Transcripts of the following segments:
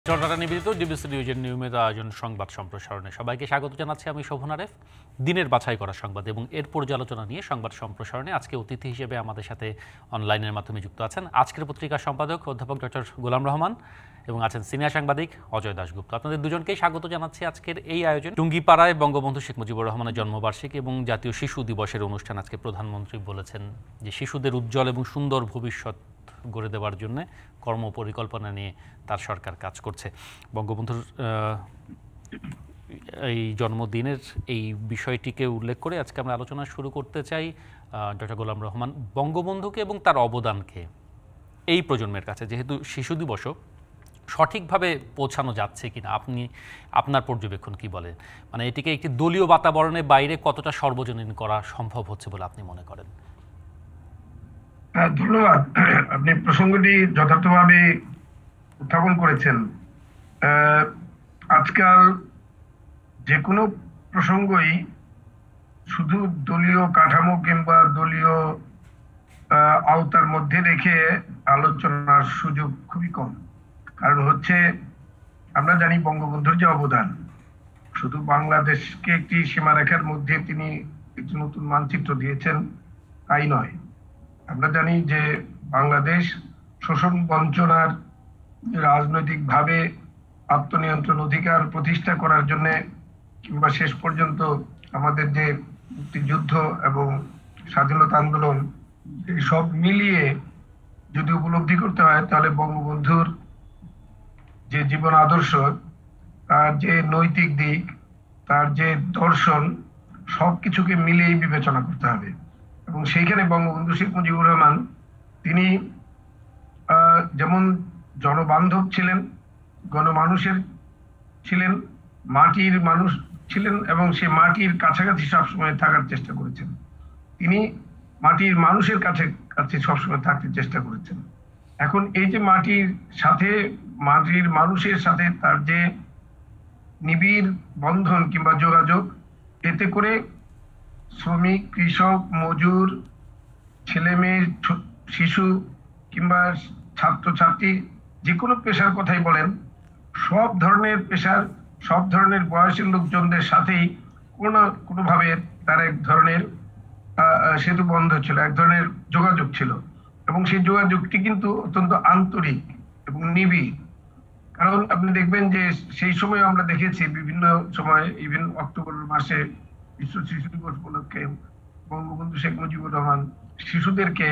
চট্টগ্রাম নিবেদিত ডিবিসি নিউজের নিয়মিত আয়োজন সংবাদ সম্প্রসারণে সবাইকে স্বাগত জানাচ্ছি। আমি শোভন আরেফ। দিনের বাছাই করা সংবাদ এবং এর পর্যালোচনা নিয়ে সংবাদ সম্প্রসারণে আজকে অতিথি হিসেবে আমাদের সাথে অনলাইনের মাধ্যমে যুক্ত আছেন আজকের পত্রিকার সম্পাদক অধ্যাপক ডক্টর গোলাম রহমান এবং আছেন সিনিয়র সাংবাদিক অজয় দাশগুপ্ত। আপনাদের দুজনকেই স্বাগত জানাচ্ছি আজকের এই আয়োজন। টুঙ্গিপাড়ায় বঙ্গবন্ধু শেখ মুজিবুর রহমানের জন্মবার্ষিকী এবং জাতীয় শিশু দিবসের অনুষ্ঠান। আজকে প্রধানমন্ত্রী বলেছেন যে শিশুদের উজ্জ্বল এবং সুন্দর ভবিষ্যৎ গড়ে দেওয়ার জন্য কর্মপরিকল্পনা নিয়ে তার সরকার কাজ করছে। বঙ্গবন্ধুর এই জন্মদিনের এই বিষয়টিকে উল্লেখ করে আজকে আমরা আলোচনা শুরু করতে চাই। ডক্টর গোলাম রহমান, বঙ্গবন্ধুকে এবং তার অবদানকে এই প্রজন্মের কাছে যেহেতু শিশু দিবসও সঠিকভাবে পৌঁছানো যাচ্ছে কিনা আপনি আপনার পর্যবেক্ষণ কি বলেন? মানে এটিকে একটি দলীয় বাতাবরণের বাইরে কতটা সর্বজনীন করা সম্ভব হচ্ছে বলে আপনি মনে করেন? ধন্যবাদ। আপনি প্রসঙ্গটি যথার্থভাবে উত্থাপন করেছেন। আজকাল যে কোনো প্রসঙ্গই শুধু দলীয় কাঠামো কিংবা দলীয় আওতার মধ্যে রেখে আলোচনার সুযোগ খুবই কম। কারণ হচ্ছে আমরা জানি বঙ্গবন্ধুর যে অবদান, শুধু বাংলাদেশকে একটি সীমারেখার মধ্যে তিনি একটি নতুন মানচিত্র দিয়েছেন তাই নয়। আমরা জানি যে বাংলাদেশ শোষণ বঞ্চনার রাজনৈতিকভাবে আত্মনিয়ন্ত্রণ অধিকার প্রতিষ্ঠা করার জন্য কিংবা শেষ পর্যন্ত আমাদের যে মুক্তিযুদ্ধ এবং স্বাধীনতা আন্দোলন সব মিলিয়ে যদি উপলব্ধি করতে হয় তাহলে বঙ্গবন্ধুর যে জীবন আদর্শ, তার যে নৈতিক দিক, তার যে দর্শন, সবকিছুকে মিলিয়েই বিবেচনা করতে হবে। এবং সেইখানে বঙ্গবন্ধু শেখ মুজিবুর রহমান তিনি যেমন জনবান্ধব ছিলেন, গণমানুষের ছিলেন, মাটির মানুষ ছিলেন এবং সে মাটির কাছাকাছি সবসময় থাকার চেষ্টা করেছেন। তিনি মাটির মানুষের কাছে কাছে সবসময় থাকতে চেষ্টা করেছেন। এখন এই যে মাটির সাথে, মাটির মানুষের সাথে তার যে নিবিড় বন্ধন কিংবা যোগাযোগ, এতে করে শ্রমিক, কৃষক, মজুর, ছেলে মেয়ে, শিশু কিংবা ছাত্রছাত্রী, যে কোনো পেশার কথাই বলেন, সব ধরনের পেশার, সব ধরনের বয়সের লোকজনদের সাথেই কোনোভাবে তার এক ধরনের সেতু বন্ধ ছিল, এক ধরনের যোগাযোগ ছিল। এবং সেই যোগাযোগটি কিন্তু অত্যন্ত আন্তরিক এবং নিবিড়। কারণ আপনি দেখবেন যে সেই সময় আমরা দেখেছি বিভিন্ন সময়, ইভেন অক্টোবর মাসে বিশ্ব শিশু দিবস উপলক্ষে বঙ্গবন্ধু শেখ মুজিবুর রহমান শিশুদেরকে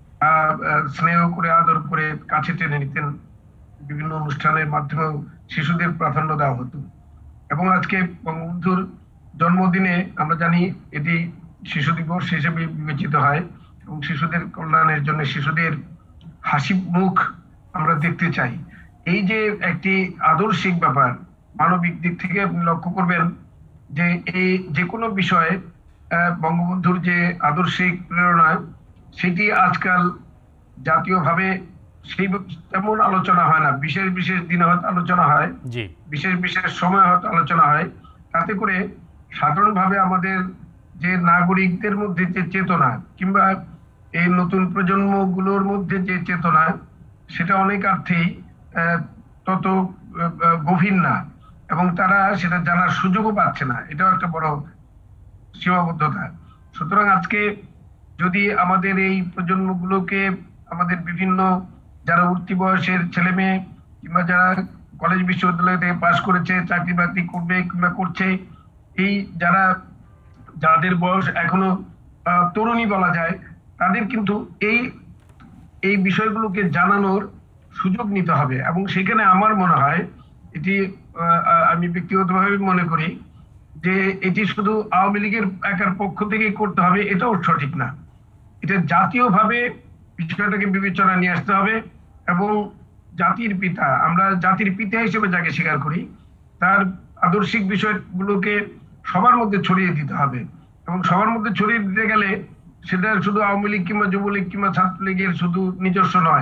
স্নেহ করে, আদর করে কাছে টেনে নিতেন। বিভিন্ন অনুষ্ঠানের মাধ্যমেও শিশুদের প্রাধান্য দেওয়া হতো। এবং আজকে বঙ্গবন্ধুর জন্মদিনে আমরা জানি এটি শিশু দিবস হিসেবে বিবেচিত হয় এবং শিশুদের কল্যাণের জন্য শিশুদের হাসি মুখ আমরা দেখতে চাই। এই যে একটি আদর্শিক ব্যাপার, মানবিক দিক থেকে আপনি লক্ষ্য করবেন যে এই যে কোনো বিষয়ে বঙ্গবন্ধুর যে আদর্শিক প্রেরণা, সেটি আজকাল জাতীয়ভাবে সেই তেমন আলোচনা হয় না। বিশেষ বিশেষ দিনে হয়তো আলোচনা হয়, বিশেষ বিশেষ সময় হয়তো আলোচনা হয়। তাতে করে সাধারণভাবে আমাদের যে নাগরিকদের মধ্যে যে চেতনা কিংবা এই নতুন প্রজন্মগুলোর মধ্যে যে চেতনা, সেটা অনেকার্থেই তত গভীর না এবং তারা সেটা জানার সুযোগও পাচ্ছে না। এটাও একটা বড় সীমাবদ্ধতা। সুতরাং আজকে যদি আমাদের এই প্রজন্মগুলোকে, আমাদের বিভিন্ন যারা উঠতি বয়সের ছেলে মেয়ে কিংবা যারা কলেজ বিশ্ববিদ্যালয় থেকে পাশ করেছে, চাকরি বাকরি করবে কিংবা করছে, এই যাদের বয়স এখনো তরুণী বলা যায়, তাদের কিন্তু এই বিষয়গুলোকে জানানোর সুযোগ নিতে হবে। এবং সেখানে আমার মনে হয় এটি, আমি ব্যক্তিগতভাবে মনে করি যে এটি শুধু আওয়ামী লীগের একার পক্ষ থেকে করতে হবে এটাও সঠিক না। এটা জাতীয়ভাবে বিষয়টাকে বিবেচনা নিয়ে আসতে হবে এবং জাতির পিতা, আমরা জাতির পিতা হিসেবে যাকে স্বীকার করি, তার আদর্শিক বিষয়গুলোকে সবার মধ্যে ছড়িয়ে দিতে হবে। এবং সবার মধ্যে ছড়িয়ে দিতে গেলে সেটা শুধু আওয়ামী লীগ কিংবা যুবলীগ কিংবা ছাত্রলীগের শুধু নিজস্ব নয়,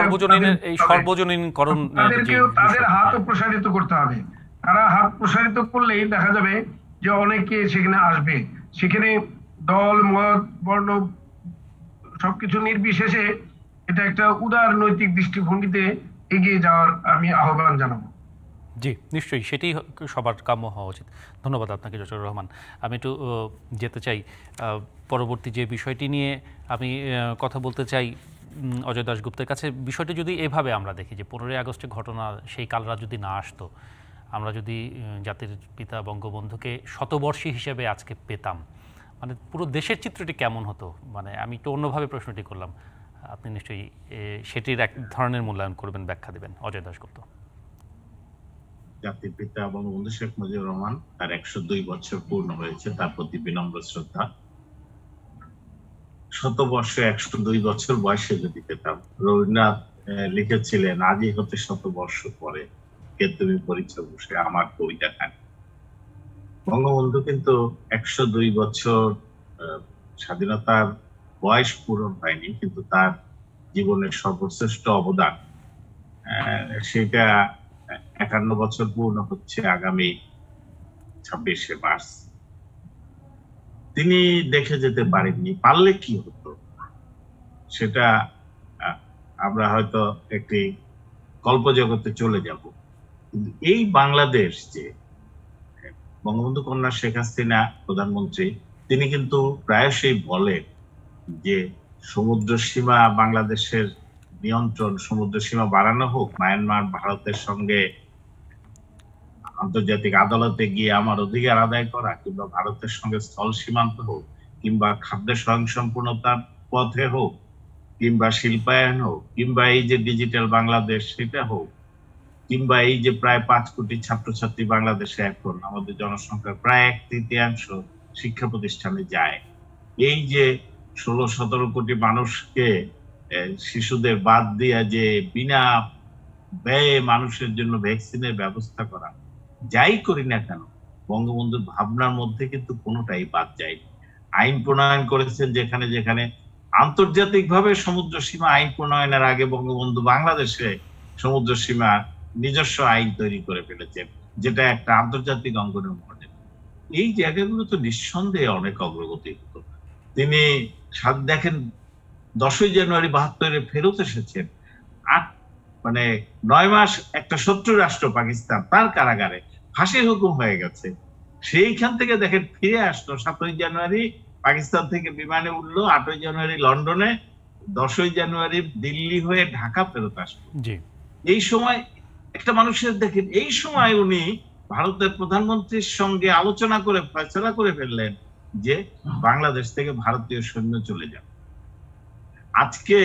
তাদের হাতও প্রসারিত করতে হবে। তারা হাত প্রসারিত করলেই দেখা যাবে যে অনেকে সেখানে আসবে। সেখানে দল, মত, বর্ণ সবকিছু নির্বিশেষে এটা একটা উদার নৈতিক দৃষ্টিভঙ্গিতে এগিয়ে যাওয়ার আমি আহ্বান জানাবো। জি, নিশ্চয়ই সেটাই সবার কাম্য হওয়া উচিত। ধন্যবাদ আপনাকে জসির রহমান। আমি একটু যেতে চাই পরবর্তী যে বিষয়টি নিয়ে আমি কথা বলতে চাই অজয় দাশগুপ্তের কাছে। বিষয়টি যদি এভাবে আমরা দেখি যে 15ই আগস্টের ঘটনা, সেই কালরা যদি না আসতো, আমরা যদি জাতির পিতা বঙ্গবন্ধুকে শতবর্ষী হিসেবে আজকে পেতাম, মানে পুরো দেশের চিত্রটি কেমন হতো? মানে আমি একটু অন্যভাবে প্রশ্নটি করলাম, আপনি নিশ্চয়ই সেটির এক ধরনের মূল্যায়ন করবেন, ব্যাখ্যা দেবেন। অজয় দাশগুপ্ত। জাতির পিতা বঙ্গবন্ধু শেখ মুজিবুর রহমান, তার 102 বছর পূর্ণ হয়েছে, তার প্রতি বিনম্র শ্রদ্ধা। শতবর্ষে 102 বছর বয়সে যদি পেতাম। রবীন্দ্রনাথ লিখেছিলেন, আজই হতে 100 বর্ষ পরে কে তুমি পরিচয় বসে আমার কবিতা খান। বঙ্গবন্ধু কিন্তু 102 বছর স্বাধীনতার বয়স পূরণ হয়নি, কিন্তু তার জীবনের সর্বশ্রেষ্ঠ অবদান সেটা 51 বছর পূর্ণ হচ্ছে আগামী 26শে মার্চ। তিনি দেখে যেতে পারেননি, পারলে কি হতো সেটা আমরা হয়তো একটি কল্পজগতে চলে যাব। কিন্তু এই বাংলাদেশ, যে বঙ্গবন্ধু কন্যা শেখ হাসিনা প্রধানমন্ত্রী, তিনি কিন্তু প্রায়শই বলেন যে সমুদ্র সীমা বাংলাদেশের নিয়ন্ত্রণ, সমুদ্র সীমা বাড়ানো হোক, মায়ানমার ভারতের সঙ্গে আন্তর্জাতিক আদালতে গিয়ে আমার অধিকার আদায় করা, কিংবা ভারতের সঙ্গে স্থল সীমান্ত হোক, কিংবা খাদ্য স্বয়ংসম্পূর্ণতার পথে হোক, কিংবা শিল্পায়ন হোক, কিংবা এই যে ডিজিটাল বাংলাদেশ সেটা হোক, কিংবা এই যে প্রায় 5 কোটি ছাত্রছাত্রী বাংলাদেশে, এখন আমাদের জনসংখ্যার প্রায় 1/3 শিক্ষা প্রতিষ্ঠানে যায়, এই যে 16-17 কোটি মানুষকে শিশুদের বাদ দিয়া যে বিনা ব্যয়ে মানুষের জন্য ভ্যাকসিনের ব্যবস্থা করা, যাই করি না কেন বঙ্গবন্ধুর ভাবনার মধ্যে কিন্তু কোনোটাই বাদ যায়নি। আইন প্রণয়ন করেছেন যেখানে যেখানে আন্তর্জাতিক ভাবে সমুদ্র সীমা আইন প্রণয়নের আগে বঙ্গবন্ধু বাংলাদেশে সমুদ্র সীমা নিজস্ব আইন তৈরি করে ফেলেছেন, যেটা একটা আন্তর্জাতিক অঙ্গনের মডেল। এই জায়গাগুলো তো নিঃসন্দেহে অনেক অগ্রগতি হতো। তিনি দেখেন 10ই জানুয়ারি 72-এ ফেরত এসেছেন, 9 মাস একটা শত্রু রাষ্ট্র পাকিস্তান, তার কারাগারে ফাঁসি হুকুম হয়ে গেছে। সেইখান থেকে দেখেন ফিরে আসলো 7ই জানুয়ারি, পাকিস্তান থেকে বিমানে উঠলো, 8ই জানুয়ারি লন্ডনে, 10ই জানুয়ারি দিল্লি হয়ে ঢাকা ফেরত আসলো। এই সময় একটা মানুষের দেখেন, এই সময় উনি ভারতের প্রধানমন্ত্রীর সঙ্গে আলোচনা করে ফয়সালা করে ফেললেন যে বাংলাদেশ থেকে ভারতীয় সৈন্য চলে যাবে। আজকে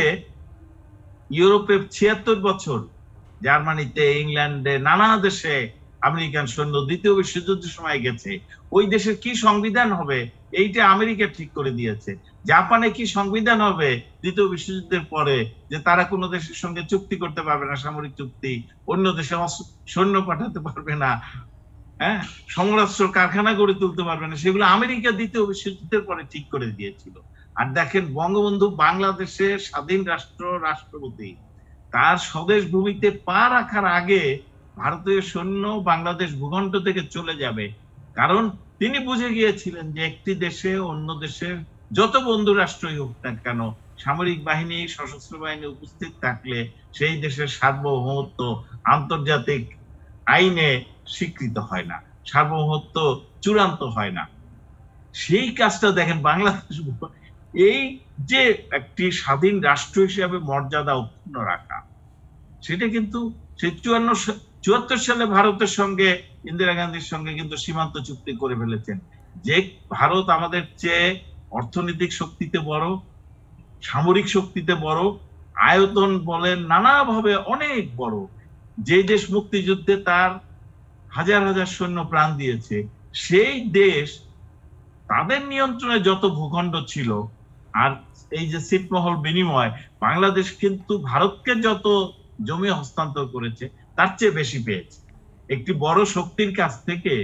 ইউরোপে 76 বছর, জার্মানিতে, ইংল্যান্ডে, নানা দেশে আমেরিকান সৈন্য দ্বিতীয় বিশ্বযুদ্ধের সময় গেছে। ওই দেশের কি সংবিধান হবে এইটা আমেরিকা ঠিক করে দিয়েছে। জাপানে কি সংবিধান হবে দ্বিতীয় বিশ্বযুদ্ধের পরে, যে তারা কোনো দেশের সঙ্গে চুক্তি করতে পারবে না, সামরিক চুক্তি, অন্য দেশে সৈন্য পাঠাতে পারবে না, হ্যাঁ, সমরাস্ত্র কারখানা গড়ে তুলতে পারবে না, সেগুলো আমেরিকা দ্বিতীয় বিশ্বযুদ্ধের পরে ঠিক করে দিয়েছিল। আর দেখেন বঙ্গবন্ধু বাংলাদেশের স্বাধীন রাষ্ট্রপতি, তার স্বদেশ ভূমিতে পা রাখার আগে ভারতীয় সৈন্য বাংলাদেশ ভূখণ্ড থেকে চলে যাবে, কারণ তিনি বুঝে গিয়েছিলেন যে একটি দেশে অন্য দেশের যত বন্ধু রাষ্ট্রই হোক না কেন, সামরিক বাহিনী, সশস্ত্র বাহিনী উপস্থিত থাকলে সেই দেশের সার্বভৌমত্ব আন্তর্জাতিক আইনে স্বীকৃত হয় না, সার্বভৌমত্ব চূড়ান্ত হয় না। সেই কাজটা দেখেন বাংলাদেশ, এই যে একটি স্বাধীন রাষ্ট্র হিসেবে মর্যাদা অক্ষুণ্ণ রাখা, সেটা কিন্তু সেই 74 সালে ভারতের সঙ্গে, ইন্দিরা গান্ধীর সঙ্গে কিন্তু সীমান্ত চুক্তি করে ফেলেছেন। যে ভারত আমাদের চেয়ে অর্থনৈতিক শক্তিতে বড়, সামরিক শক্তিতে বড়, আয়তন বলেন নানাভাবে অনেক বড়, যে দেশ মুক্তিযুদ্ধে তার হাজার হাজার সৈন্য প্রাণ দিয়েছে, সেই দেশ তাদের নিয়ন্ত্রণে যত ভূখণ্ড ছিল, আর এই যে ছিটমহল বিনিময়, বাংলাদেশ কিন্তু ভারতকে যত জমি হস্তান্তর করেছে তার চেয়ে বেশি পেয়েছে। একটি বড় শক্তির কাছ থেকে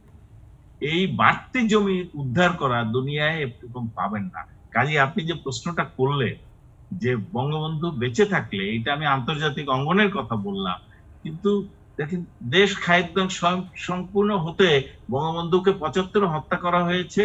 এই বাড়তি জমি উদ্ধার করা দুনিয়ায় এরকম পাবেন না। কাজে আপনি যে প্রশ্নটা করলেন যে বঙ্গবন্ধু বেঁচে থাকলে, এটা আমি আন্তর্জাতিক অঙ্গনের কথা বললাম, কিন্তু দেখেন দেশ খায়েকদম সম্পূর্ণ হতে বঙ্গবন্ধুকে 75 হত্যা করা হয়েছে।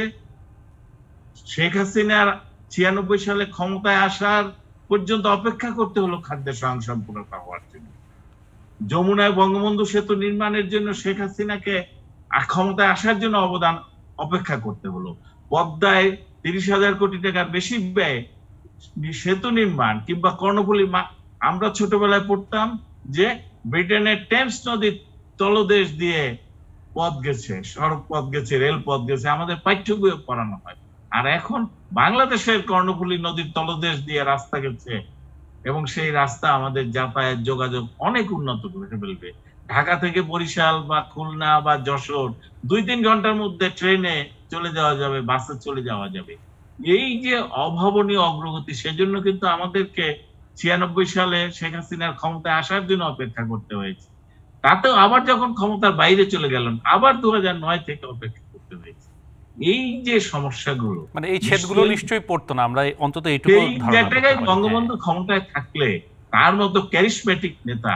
শেখ হাসিনার 96 সালে ক্ষমতায় আসার পর্যন্ত অপেক্ষা করতে হলো খাদ্য স্বয়ংসম্পূর্ণতা হওয়ার জন্য। যমুনায় বঙ্গবন্ধু সেতু নির্মাণের জন্য শেখ হাসিনাকে ক্ষমতায় আসার জন্য অপেক্ষা করতে হলো। পদ্মায় 30,000 কোটি টাকার বেশি ব্যয় সেতু নির্মাণ, কিংবা কর্ণফুলী, আমরা ছোটবেলায় পড়তাম যে ব্রিটেনের টেমস নদীর তলদেশ দিয়ে পথ গেছে, সড়ক পথ গেছে, রেল পথ গেছে, আমাদের পাঠ্য বইয়ে পড়ানো হয়। আর এখন বাংলাদেশের কর্ণফুলী নদীর তলদেশ দিয়ে রাস্তা গেছে, এবং সেই রাস্তা আমাদের যাতায়াত যোগাযোগ অনেক উন্নত করে ফেলবে। ঢাকা থেকে বরিশাল বা খুলনা বা যশোর 2-3 ঘন্টার মধ্যে ট্রেনে চলে যাওয়া যাবে, বাসে চলে যাওয়া যাবে। এই যে অভাবনীয় অগ্রগতি, সেজন্য কিন্তু আমাদেরকে 96 সালে শেখ হাসিনার ক্ষমতায় আসার জন্য অপেক্ষা করতে হয়েছে। তাতেও আবার যখন ক্ষমতার বাইরে চলে গেলেন, আবার 2009 থেকে অপেক্ষা করতে হয়েছে। এই যে সমস্যাগুলো, মানে এই ছেদগুলো নিশ্চয়ই পড়তো না, আমরা অন্তত এইটুকু ধারণা জায়গায় বঙ্গবন্ধু ক্ষমতায় থাকলে তার মতো ক্যারিসমেটিক নেতা,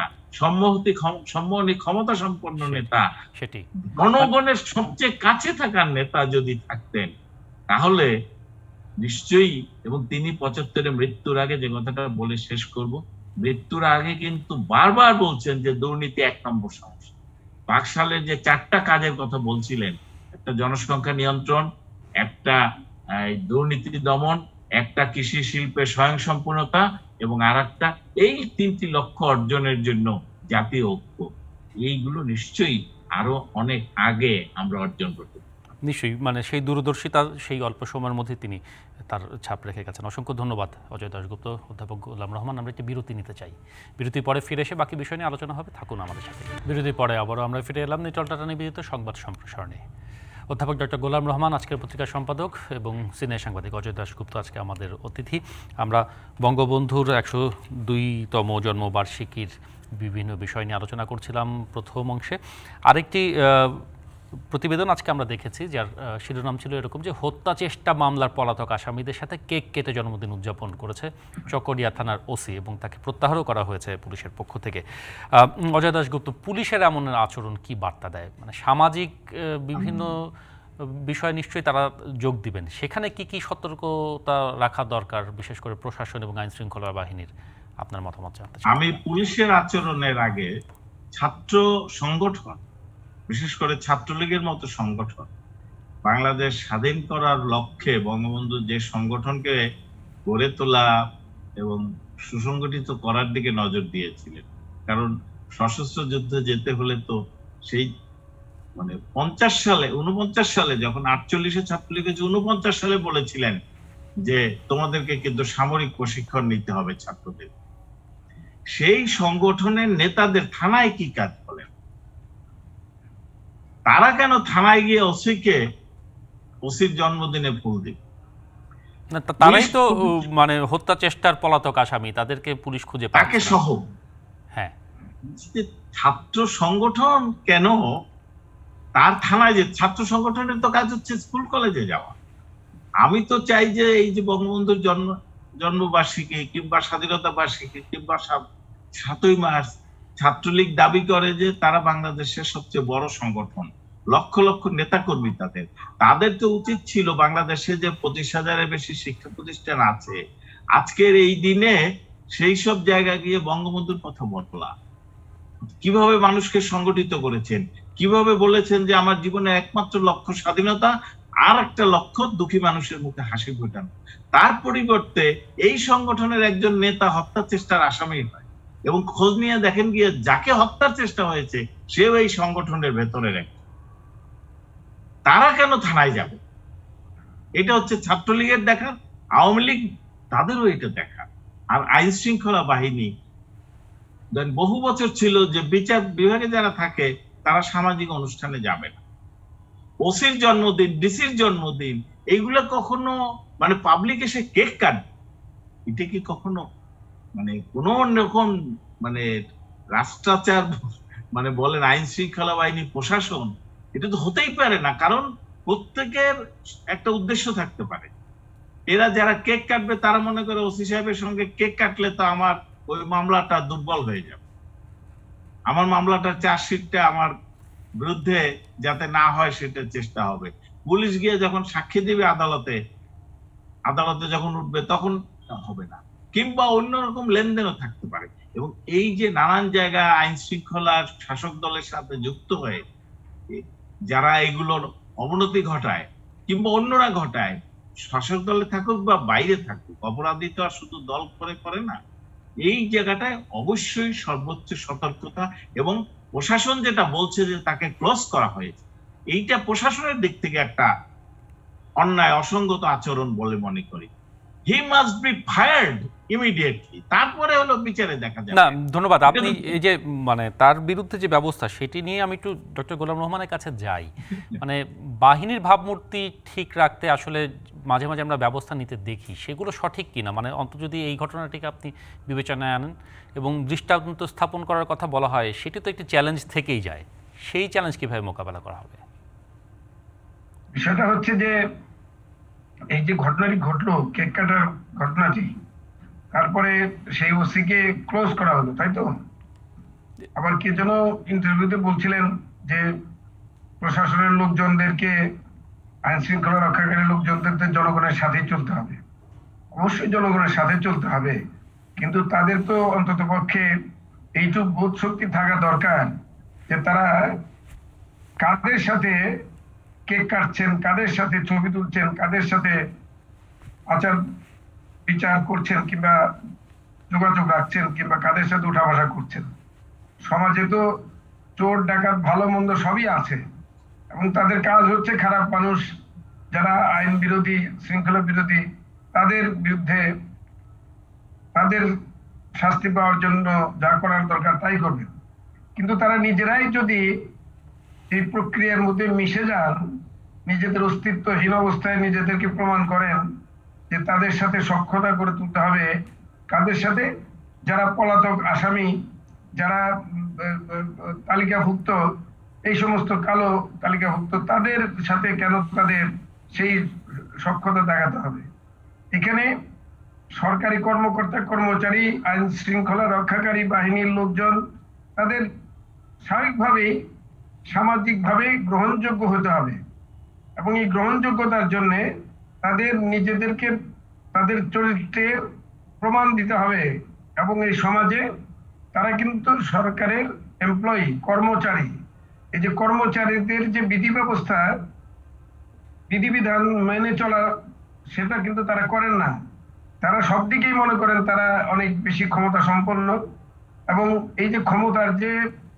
সম্মোহনী ক্ষমতা সম্পন্ন নেতা, সেটি জনগণের সবচেয়ে কাছে থাকার নেতা যদি থাকতেন, তাহলে নিশ্চয়ই, এবং তিনি 75-এ মৃত্যুর আগে যে কথাটা বলে শেষ করব, মৃত্যুর আগে কিন্তু বারবার বলছেন যে দুর্নীতি 1 নম্বর সমস্যা। বাকশালের যে 4টা কাজের কথা বলছিলেন, একটা জনসংখ্যা নিয়ন্ত্রণ, একটা দুর্নীতি দমন, একটা কৃষি শিল্পের স্বয়ংসম্পূর্ণতা, এবং আরেকটা এই 3টি লক্ষ্য অর্জনের জন্য জাতীয় ঐক্য। এইগুলো নিশ্চয়ই আরো অনেক আগে আমরা অর্জন করতে পারি। নিশ্চয়ই, মানে সেই দূরদর্শিতা সেই অল্প সময়ের মধ্যে তিনি তার ছাপ রেখে গেছেন। অসংখ্য ধন্যবাদ অজয় দাশগুপ্ত, অধ্যাপক গোলাম রহমান। আমরা একটি বিরতি নিতে চাই, বিরতির পরে ফিরে এসে বাকি বিষয় নিয়ে আলোচনা হবে। থাকুন আমাদের সাথে। বিরতির পরে আবারও আমরা ফিরে এলাম নিটল টাটা নিবেদিত সংবাদ সম্প্রসারণে। অধ্যাপক ডক্টর গোলাম রহমান আজকের পত্রিকার সম্পাদক এবং সিনিয়র সাংবাদিক অজয় দাশগুপ্ত আজকে আমাদের অতিথি। আমরা বঙ্গবন্ধুর 102তম জন্মবার্ষিকীর বিভিন্ন বিষয় নিয়ে আলোচনা করছিলাম প্রথম অংশে। আরেকটি প্রতিবেদন আজকে আমরা দেখেছি, যার শিরোনাম ছিল এরকম যে হত্যা চেষ্টা মামলার পলাতক আসামিদের সাথে কেক কেটে জন্মদিন উদযাপন করেছে চকরিয়া থানার ওসি, এবং তাকে প্রত্যাহারও করা হয়েছে পুলিশের পক্ষ থেকে। অজয় দাশগুপ্ত, পুলিশের এমন আচরণ কি বার্তা দেয়? মানে সামাজিক বিভিন্ন বিষয় নিশ্চয়ই তারা যোগ দিবেন, সেখানে কি কি সতর্কতা রাখা দরকার, বিশেষ করে প্রশাসন এবং আইন শৃঙ্খলা বাহিনীর? আপনার মতামত জানতে চাই। আমি পুলিশের আচরণের আগে ছাত্র সংগঠন, বিশেষ করে ছাত্রলীগের মতো সংগঠন, বাংলাদেশ স্বাধীন করার লক্ষ্যে বঙ্গবন্ধু যে সংগঠনকে গড়ে তোলা এবং সুসংগঠিত করার দিকে নজর দিয়েছিলেন। কারণ সশস্ত্র যুদ্ধে যেতে হলে তো সেই 49 সালে যখন 48-এ ছাত্রলীগ 49 সালে বলেছিলেন যে তোমাদেরকে কিন্তু সামরিক প্রশিক্ষণ নিতে হবে ছাত্রদের। সেই সংগঠনের নেতাদের থানায় কি কাজ করেন? তারা কেন থানায় গিয়ে ওসির জন্মদিনে ফুল দিবে? তারাই তো মানে হত্যা চেষ্টার পলাতক আসামি, তাদেরকে পুলিশ খুঁজে পায় তাকে সহ। হ্যাঁ, ছাত্র সংগঠন কেন তার থানায় যে? ছাত্র সংগঠনের তো কাজ হচ্ছে স্কুল কলেজে যাওয়া। আমি তো চাই যে এই যে বঙ্গবন্ধুর জন্মবার্ষিকী কিংবা স্বাধীনতা বার্ষিকী কিংবা 7ই মার্চ, ছাত্রলীগ দাবি করে যে তারা বাংলাদেশের সবচেয়ে বড় সংগঠন, লক্ষ লক্ষ নেতা কর্মী তাদের তো উচিত ছিল বাংলাদেশে যে 25,000-এর বেশি শিক্ষা প্রতিষ্ঠান আছে, আজকের এই দিনে সেই সব জায়গায় গিয়ে বঙ্গবন্ধুর কথা বলা, কিভাবে মানুষকে সংগঠিত করেছেন, কিভাবে বলেছেন যে আমার জীবনের একমাত্র লক্ষ্য স্বাধীনতা, আর একটা লক্ষ্য দুঃখী মানুষের মুখে হাসি ফোটানো। তার পরিবর্তে এই সংগঠনের একজন নেতা হত্যা চেষ্টার আসামি হয়, এবং খোঁজ নিয়ে দেখেন গিয়ে যাকে হত্যার চেষ্টা হয়েছে সেও এই সংগঠনের ভেতরের একজন। তারা কেন থানায় যাবে? এটা হচ্ছে ছাত্রলীগের দেখা, আওয়ামী লীগ তাদেরও এটা দেখা। আর আইন শৃঙ্খলা বাহিনী বহু বছর ছিল যে বিচার বিভাগে যারা থাকে তারা সামাজিক অনুষ্ঠানে যাবে না। ওসির জন্মদিন, ডিসির জন্মদিন, এইগুলো কখনো পাবলিক এসে কেক কাটবে, এটা কি কখনো কোন রকম রাষ্ট্রাচার বলেন, আইন শৃঙ্খলা বাহিনী, প্রশাসন, এটা তো হতেই পারে না। কারণ প্রত্যেকের একটা উদ্দেশ্য থাকতে পারে। এরা যারা কেক কাটবে তারা মনে করে ওসি সাহেবের সঙ্গে কেক কাটলে তো আমার ওই মামলাটা দুর্বল হয়ে যাবে, আমার মামলাটার চার্জশিটটা আমার বিরুদ্ধে যাতে না হয় সেটার চেষ্টা হবে। পুলিশ গিয়ে যখন সাক্ষী দিবে আদালতে যখন উঠবে তখন হবে না, কিংবা অন্যরকম লেনদেনও থাকতে পারে। এবং এই যে নানান জায়গায় আইন শৃঙ্খলার শাসক দলের সাথে যুক্ত হয়ে যারা এগুলোর অবনতি ঘটায় কিংবা অন্যরা ঘটায়, শাসক দলে থাকুক বা বাইরে থাকুক, অপরাধী তো আর শুধু দল করে না। এই জায়গাটায় অবশ্যই সর্বোচ্চ সতর্কতা, এবং প্রশাসন যেটা বলছে যে তাকে ক্লোজ করা হয়েছে, এইটা প্রশাসনের দিক থেকে একটা অন্যায় অসঙ্গত আচরণ বলে মনে করি। He must be fired immediately, তারপরে হলো বিচারে দেখা যাবে। না, ধন্যবাদ। আপনি এই যে মানে তার বিরুদ্ধে যে ব্যবস্থা সেটি নিয়ে আমি একটু ডক্টর গোলাম রহমানের কাছে যাই। মানে বাহিনীর ভাবমূর্তি ঠিক রাখতে আসলে মাঝে মাঝে আমরা ব্যবস্থা নিতে দেখি, সেগুলো সঠিক কিনা, মানে অন্তত যদি এই ঘটনাটিকে আপনি বিবেচনায় আনেন এবং দৃষ্টান্ত স্থাপন করার কথা বলা হয়, সেটি তো একটি চ্যালেঞ্জ থেকেই যায়। সেই চ্যালেঞ্জ কিভাবে মোকাবেলা করা হবে? বিষয়টা হচ্ছে যে এই যে ঘটনাটি ঘটলো, কেক কাটার ঘটনাটি, তারপরে সেই ওসিকে ক্লোজ করা হলো, তাই তো? আবার কে যেন ইন্টারভিউতে বলছিলেন যে প্রশাসনের লোকজনদেরকে, আইন শৃঙ্খলা রক্ষাকারী লোকজনদের জনগণের সাথে চলতে হবে। অবশ্যই জনগণের সাথে চলতে হবে, কিন্তু তাদের তো অন্তত পক্ষে এইটুকু বোধ শক্তি থাকা দরকার যে তারা কাদের সাথে কেক কাটছেন, কাদের সাথে ছবি তুলছেন, কাদের সাথে আচার বিচার করছেন কিংবা যোগাযোগ রাখছেন, কিংবা কাদের সাথে উঠা বসা করছেন। সমাজে তো চোর ডাকাত ভালো মন্দ সবই আছে, এবং তাদের কাজ হচ্ছে খারাপ মানুষ যারা আইন বিরোধী, শৃঙ্খলা বিরোধী, তাদের বিরুদ্ধে তাদের শাস্তি পাওয়ার জন্য যা করার দরকার তাই করবে। কিন্তু তারা নিজেরাই যদি এই প্রক্রিয়ার মধ্যে মিশে যান, নিজেদের অস্তিত্বহীন অবস্থায় নিজেদেরকে প্রমাণ করেন যে তাদের সাথে সখ্যতা করে তুলতে হবে, কাদের সাথে? যারা পলাতক আসামি, যারা তালিকাভুক্ত, এই সমস্ত কালো তালিকাভুক্ত, তাদের সাথে কেন তাদের সেই সখ্যতা দেখাতে হবে? এখানে সরকারি কর্মকর্তা কর্মচারী, আইন শৃঙ্খলা রক্ষাকারী বাহিনীর লোকজন তাদের স্বাভাবিকভাবেই সামাজিকভাবে গ্রহণযোগ্য হতে হবে, এবং এই গ্রহণযোগ্যতার জন্য তাদের নিজেদেরকে তাদের চরিত্রের প্রমাণ দিতে হবে। এবং এই সমাজে তারা কিন্তু সরকারের এমপ্লয়ি, কর্মচারী। এই যে কর্মচারীদের যে বিধি ব্যবস্থা, বিধিবিধান মেনে চলা, সেটা কিন্তু তারা করেন না। তারা সব দিকেই মনে করেন তারা অনেক বেশি ক্ষমতা সম্পন্ন, এবং এই যে ক্ষমতার যে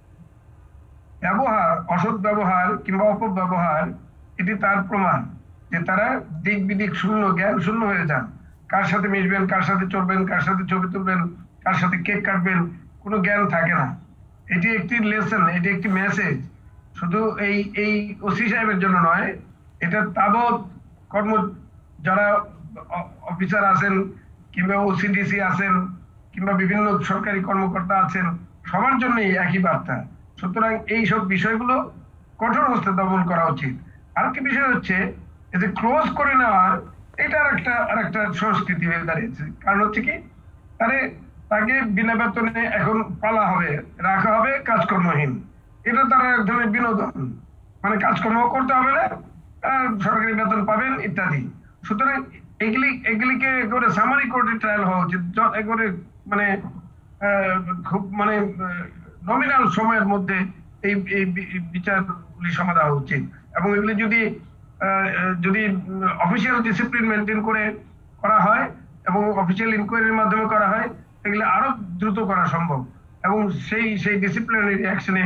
ব্যবহার, অসৎ ব্যবহার কিংবা অপব্যবহার, এটি তার প্রমাণ যে তারা দিক বিদিক শূন্য, জ্ঞান শূন্য হয়ে যান। কার সাথে মিশবেন, কার সাথে চলবেন, কার সাথে ছবি তুলবেন, কার সাথে কেক কাটবেন, কোনো জ্ঞান থাকে না। এটি একটি লেসন, এটি একটি মেসেজ, শুধু এই ওসি সাহেবের জন্য নয়, এটা তাবৎ যারা অফিসার আছেন কিংবা ওসিডিসি আছেন কিংবা বিভিন্ন সরকারি কর্মকর্তা আছেন, সবার জন্যই একই বার্তা। সুতরাং এই সব বিষয়গুলো কঠোর হস্তে দমন করা উচিত। আরেকটি বিষয় হচ্ছে এই যে ক্লোজ করে নেওয়া, এটা আরেকটা সংস্কৃতি হয়ে দাঁড়িয়েছে। কারণ হচ্ছে কি, তাকে বিনা বেতনে এখন পালা হবে, রাখা হবে কাজকর্মহীন। এটা তারা এক ধরনের বিনোদন, মানে কাজকর্ম করতে হবে না, সরকারি বেতন পাবেন ইত্যাদি। সুতরাং এগুলিকে একবারে সামারি কোর্টে ট্রায়াল হওয়া উচিত, একবারে মানে খুব মানে নমিনাল সময়ের মধ্যে এই বিচারগুলি সমাধান হওয়া উচিত। এবং এগুলি যদি অফিসিয়াল ডিসিপ্লিন মেনটেন করে করা হয় এবং অফিসিয়াল ইনকোয়ারির মাধ্যমে করা হয়, এগুলি আরো দ্রুত করা সম্ভব। এবং সেই ডিসিপ্লিনারি অ্যাকশনে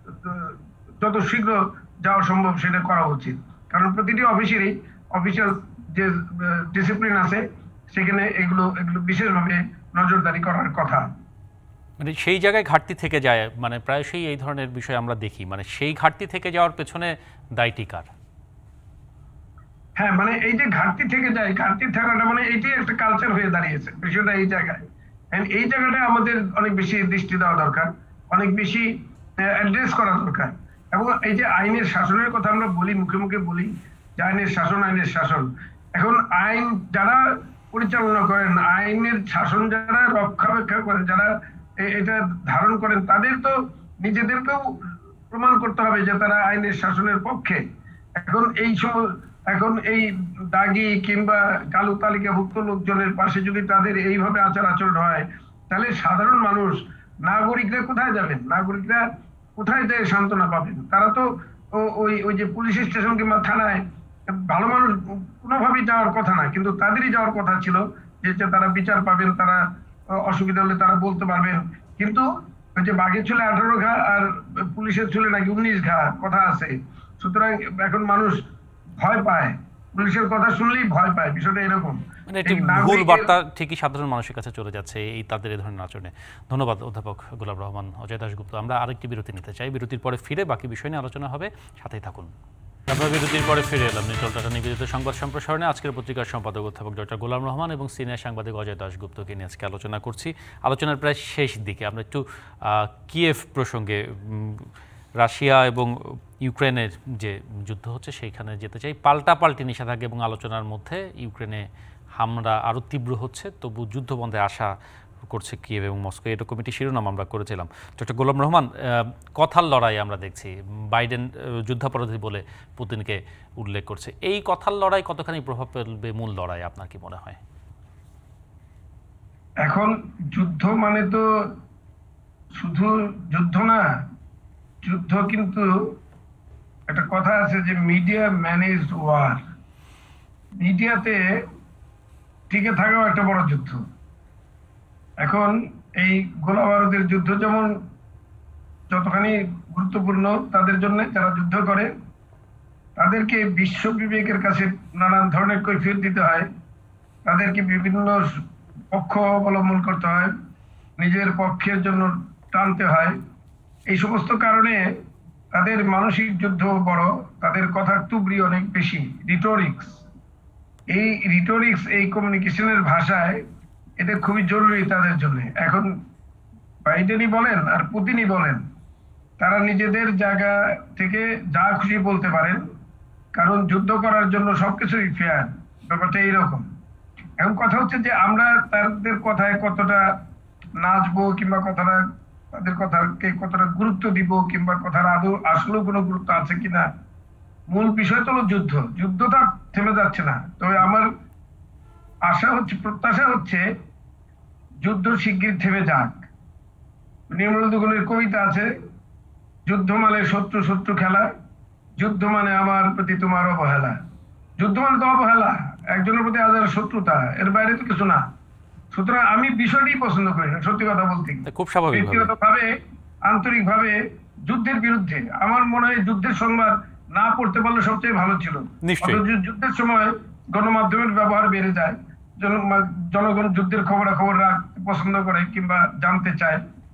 যত শীঘ্র যাওয়া সম্ভব সেটা করা উচিত। কারণ প্রতিটি অফিসেরই অফিসিয়াল যে ডিসিপ্লিন আছে, সেখানে এগুলো বিশেষভাবে নজরদারি করার কথা। মানে সেই জায়গায় ঘাটতি থেকে যায়, মানে প্রায়শই এই ধরনের বিষয় আমরা দেখি। মানে সেই ঘাটতি থেকে যাওয়ার পেছনে দায়টি কার? হ্যাঁ, মানে এই যে ঘাটতি থেকে যায়, ঘাটতি থাকাটা মানে এইটাই একটা কালচার হয়ে দাঁড়িয়েছে বিষয়টা এই জায়গায়। এই জায়গাটা আমাদের অনেক বেশি দৃষ্টি দেওয়া দরকার, অনেক বেশি অ্যাড্রেস করা দরকার। এবং এই যে আইনের শাসনের কথা আমরা বলি, মুখে মুখে বলি যে আইনের শাসন। এখন আইন যারা পরিচালনা করেন, আইনের শাসন যারা রক্ষাবেক্ষা করেন, যারা এটা ধারণ করেন, তাদের তো নিজেদেরকেও প্রমাণ করতে হবে যে তারা আইনের শাসনের পক্ষে। এখন এই দাগি কিংবা কালো তালিকাভুক্ত লোকজনের পাশে যদি তাদের এইভাবে আচার আচরণ হয়, তাহলে সাধারণ মানুষ, নাগরিকরা কোথায় যাবেন? নাগরিকরা কোথায় যায় সান্ত্বনা পাবেন? তারা তো ওই যে পুলিশ স্টেশন কিংবা থানায়, ভালো মানুষ কোনোভাবেই যাওয়ার কথা না, কিন্তু তাদেরই যাওয়ার কথা ছিল, যে তারা বিচার পাবেন, তারা অসুবিধা হলে তারা বলতে পারবেন। কিন্তু ওই যে বাঘের চুলে 18 ঘা আর পুলিশের চুলে নাকি 19 ঘা কথা আছে। সুতরাং এখন মানুষ ভয় পায়, পুলিশের কথা শুনলেই ভয় পায়, বিষয়টা এরকম। মানে একটি ভুল বার্তা ঠিকই সাধারণ মানুষের কাছে চলে যাচ্ছে এই তাদের এই ধরনের আচরণে। ধন্যবাদ অধ্যাপক গোলাম রহমান, অজয় দাশগুপ্ত। আমরা আরেকটি বিরতি নিতে চাই, বিরতির পরে ফিরে বাকি বিষয় নিয়ে আলোচনা হবে, সাথেই থাকুন। আমরা বিরতির পরে ফিরে এলাম নিটল টাটা নিবেদিত সংবাদ সম্প্রসারণে। আজকের পত্রিকার সম্পাদক অধ্যাপক ডক্টর গোলাম রহমান এবং সিনিয়র সাংবাদিক অজয় দাশগুপ্তকে নিয়ে আজকে আলোচনা করছি। আলোচনার প্রায় শেষ দিকে আমরা একটু কিয়েভ প্রসঙ্গে, রাশিয়া এবং ইউক্রেনের যে যুদ্ধ হচ্ছে সেইখানে যেতে চাই। পাল্টাপাল্টি নিষেধাজ্ঞা এবং আলোচনার মধ্যে ইউক্রেনে হামলা আরও তীব্র হচ্ছে, তবু যুদ্ধবন্ধে আশা করছে কিয়েভ এবং মস্কো, এরকম একটি শিরোনাম আমরা করেছিলাম। ডক্টর গোলাম রহমান, কথার লড়াই আমরা দেখছি, বাইডেন যুদ্ধাপরাধী বলে পুতিনকে উল্লেখ করছে। এই কথার লড়াই কতখানি প্রভাব ফেলবে মূল লড়াই, আপনার কি মনে হয়? এখন যুদ্ধ মানে তো শুধু যুদ্ধ না, যুদ্ধ কিন্তু একটা কথা আছে যে মিডিয়া ম্যানেজড ওয়ার। মিডিয়াতে টিকে থাকাও একটা বড় যুদ্ধ। এখন এই গোলা বারুদের যুদ্ধ যেমন যতখানি গুরুত্বপূর্ণ তাদের জন্য, যারা যুদ্ধ করে তাদেরকে বিশ্ব বিবেকের কাছে নানান ধরনের কৈফিয়ত দিতে হয়, তাদেরকে বিভিন্ন পক্ষ অবলম্বন করতে হয়, নিজের পক্ষের জন্য টানতে হয়। এই সমস্ত কারণে তাদের মানসিক যুদ্ধ বড়, তাদের কথার তুবড়ি অনেক বেশি, রিটোরিক্স। এই রিটোরিক্স, এই কমিউনিকেশনের ভাষায় এটা খুবই জরুরি তাদের জন্য। এখন বাইডেনই বলেন আর পুতিনই বলেন, তারা নিজেদের জায়গা থেকে যা খুশি বলতে পারেন, কারণ যুদ্ধ করার জন্য সবকিছুই ফেয়ার, ব্যাপারটা এইরকম। এখন কথা হচ্ছে যে আমরা তাদের কথায় কতটা নাচবো, কিংবা কথাটা তাদের কথাকে কতটা গুরুত্ব দিব, কিংবা কথার আদৌ আসলেও কোনো গুরুত্ব আছে কিনা। মূল বিষয় তো হলো যুদ্ধ, যুদ্ধটা থেমে যাচ্ছে না। তবে আমার আশা হচ্ছে, প্রত্যাশা হচ্ছে যুদ্ধ শিগগির থেমে যাক। নির্মল দুগুলের কবিতা আছে, যুদ্ধ মানে শত্রু শত্রু খেলা, যুদ্ধ মানে আমার প্রতি তোমার অবহেলা। যুদ্ধ মানে তো অবহেলা, একজনের প্রতি হাজার শত্রুতা, এর বাইরে তো কিছু না। সুতরাং আমি বিষয়টি পছন্দ করি না, সত্যি কথা বলতে। খুব স্বাভাবিক, ব্যক্তিগতভাবে আন্তরিকভাবে যুদ্ধের বিরুদ্ধে। আমার মনে হয় যুদ্ধের সংবাদ না পড়তে পারলে সবচেয়ে ভালো ছিল। যুদ্ধের সময় গণমাধ্যমের ব্যবহার বেড়ে যায়, জনগণ যুদ্ধের খবরাখবর রাখতে পছন্দ করে কিংবা জানতে চায়,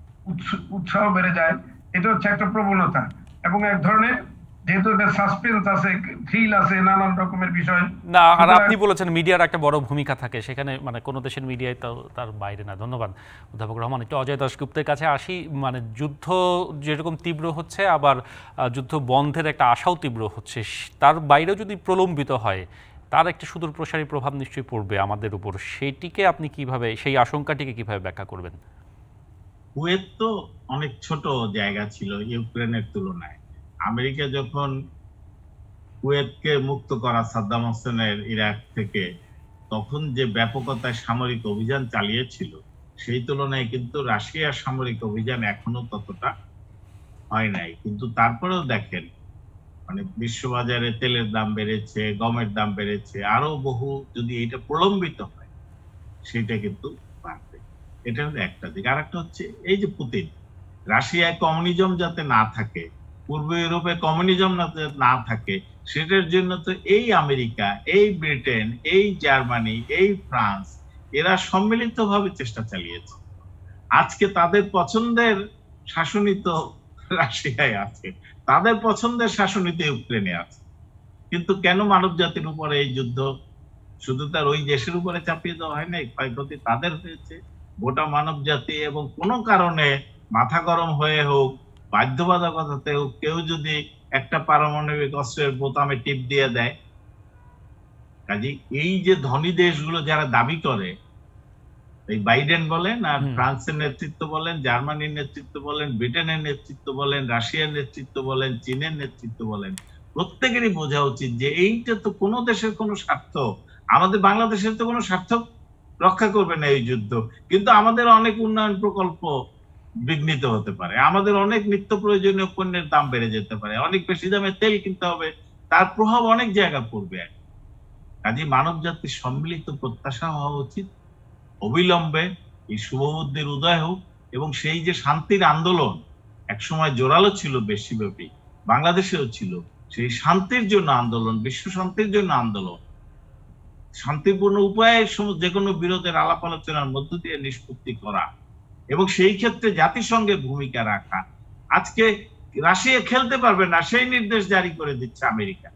উৎসাহ বেড়ে যায়। এটা হচ্ছে একটা প্রবণতা এবং এক ধরনের, যেহেতু এটা সাসপেন্স আছে, থ্রিল আছে, নানান রকমের বিষয় না। আর আপনি বলেছেন মিডিয়ার একটা বড় ভূমিকা থাকে সেখানে, মানে কোনো দেশের মিডিয়ায় তার বাইরে না। ধন্যবাদ অধ্যাপক রহমান। একটু অজয় দাশগুপ্তের কাছে আসি। মানে যুদ্ধ যেরকম তীব্র হচ্ছে, আবার যুদ্ধ বন্ধের একটা আশাও তীব্র হচ্ছে, তার বাইরেও যদি প্রলম্বিত হয় তার একটা সুদূর প্রসারী প্রভাব নিশ্চয়ই পড়বে আমাদের উপর। সেটিকে আপনি কিভাবে, সেই আশঙ্কাটিকে কিভাবে ব্যাখ্যা করবেন? কুয়েত তো অনেক ছোট জায়গা ছিল ইউক্রেনের তুলনায়। আমেরিকা যখন কুয়েতকে মুক্ত করা সাদ্দাম হোসেনের ইরাক থেকে, তখন যে ব্যাপকতায় সামরিক অভিযান চালিয়েছিল, সেই তুলনায় কিন্তু রাশিয়ার সামরিক অভিযান এখনো ততটা হয় নাই। কিন্তু তারপরেও দেখেন, মানে বিশ্ববাজারে তেলের দাম বেড়েছে, গমের দাম বেড়েছে, আরো বহু, যদি এটা প্রলম্বিত হয় সেটা কিন্তু বাড়বে। এটা হলো একটা দিক। আর একটা হচ্ছে এই যে পুতিন, রাশিয়ায় কমিউনিজম যাতে না থাকে, পূর্ব ইউরোপে কমিউনিজম না থাকে, সেটার জন্য তো এই আমেরিকা, এই ব্রিটেন, এই জার্মানি, এই ফ্রান্স, এরা সম্মিলিতভাবে চেষ্টা চালিয়েছে। আজকে তাদের পছন্দের শাসনই তো রাশিয়ায় আছে, তাদের পছন্দের শাসনই তো ইউক্রেনে আছে। কিন্তু কেন মানব জাতির উপরে এই যুদ্ধ? শুধু তার ওই দেশের উপরে চাপিয়ে দেওয়া হয় নাই, ক্ষয়ক্ষতি তাদের হয়েছে, গোটা মানব জাতি। এবং কোনো কারণে মাথা গরম হয়ে হোক, বাধ্যবাধকতাতে হোক, কেউ যদি একটা পারমাণবিক অস্ত্রের বোতামে টিপ দিয়ে দেয়, কাজে এই যে ধনী দেশগুলো যারা দাবি করে, এই বাইডেন বলেন আর ফ্রান্সের নেতৃত্ব বলেন, জার্মানির নেতৃত্ব বলেন, ব্রিটেনের নেতৃত্ব বলেন, রাশিয়ার নেতৃত্ব বলেন, চীনের নেতৃত্ব বলেন, প্রত্যেকেরই বোঝা উচিত যে এইটা তো কোনো দেশের কোনো স্বার্থ, আমাদের বাংলাদেশের তো কোনো স্বার্থ রক্ষা করবে না এই যুদ্ধ। কিন্তু আমাদের অনেক উন্নয়ন প্রকল্প বিঘ্নিত হতে পারে, আমাদের অনেক নিত্য প্রয়োজনীয় পণ্যের দাম বেড়ে যেতে পারে, অনেক বেশি দামে তেল কিনতে হবে, তার প্রভাব অনেক জায়গা পড়বে। কাজে মানব জাতির সম্মিলিত প্রত্যাশা হওয়া উচিত অবিলম্বে এই শুভবুদ্ধির উদয় হোক, এবং সেই যে শান্তির আন্দোলন একসময় জোরালো ছিল বেশিব্যাপী, বাংলাদেশেও ছিল, সেই শান্তির জন্য আন্দোলন, বিশ্ব শান্তির জন্য আন্দোলন, শান্তিপূর্ণ উপায়ে যে কোনো বিরোধের আলাপ আলোচনার মধ্য দিয়ে নিষ্পত্তি করা, এবং সেই ক্ষেত্রে জাতিসংঘের ভূমিকা রাখা। আজকে রাশিয়া খেলতে পারবে না সেই নির্দেশ জারি করে দিচ্ছে আমেরিকা,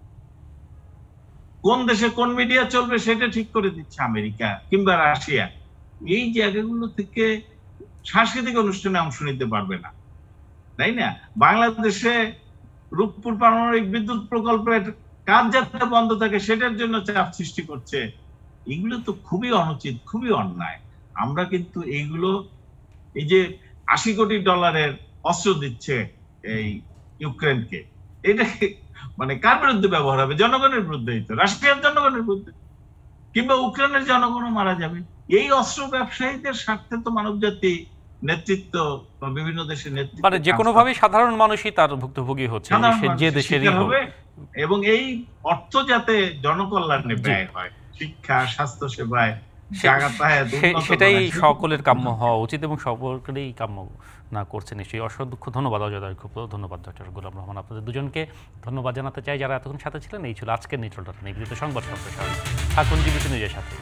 কোন দেশে কোন মিডিয়া চলবে সেটা ঠিক করে দিচ্ছে আমেরিকা কিংবা রাশিয়া। এই জায়গাগুলো থেকে সাংস্কৃতিক অনুষ্ঠানে অংশ নিতে পারবে না, তাই না? বাংলাদেশে রূপপুর পারমাণবিক বিদ্যুৎ প্রকল্পের কাজ যাতে বন্ধ থাকে সেটার জন্য চাপ সৃষ্টি করছে। এগুলো তো খুবই অনুচিত, খুবই অন্যায়। আমরা কিন্তু এইগুলো, এই যে $80 কোটি অস্ত্র দিচ্ছে এই ইউক্রেনকে, এটা মানে কার বিরুদ্ধে ব্যবহার হবে? জনগণের বিরুদ্ধেই তো, রাশিয়ার জনগণের বিরুদ্ধে, কিংবা ইউক্রেনের জনগণও মারা যাবে। এই অস্ত্র ব্যবসায়ীদের স্বার্থে তো মানব জাতি নেতৃত্ব বা বিভিন্ন দেশের নেতৃত্ব, মানে যে কোনো ভাবে সাধারণ মানুষই তার ভুক্তভোগী হচ্ছে, যে দেশেরই হবে, এবং এই অর্থ যাতে জনকল্যাণে ব্যয় হয়, শিক্ষা, স্বাস্থ্য সেবায়, সেটাই সকলের কাম্য হওয়া উচিত, এবং সকলেই কাম্য না করছে নিশ্চয়ই। অসংখ্য ধন্যবাদ অজয়, খুব ধন্যবাদ ডক্টর গোলাম রহমান। আপনাদের দুজনকে ধন্যবাদ জানাতে চাই যারা এতক্ষণ সাথে ছিলেন। এই ছিল আজকের নিউট্রাল ডট নিবেদিত সংবাদ সম্প্রসারণ। থাকুন ডিবিসি নিউজের সাথে।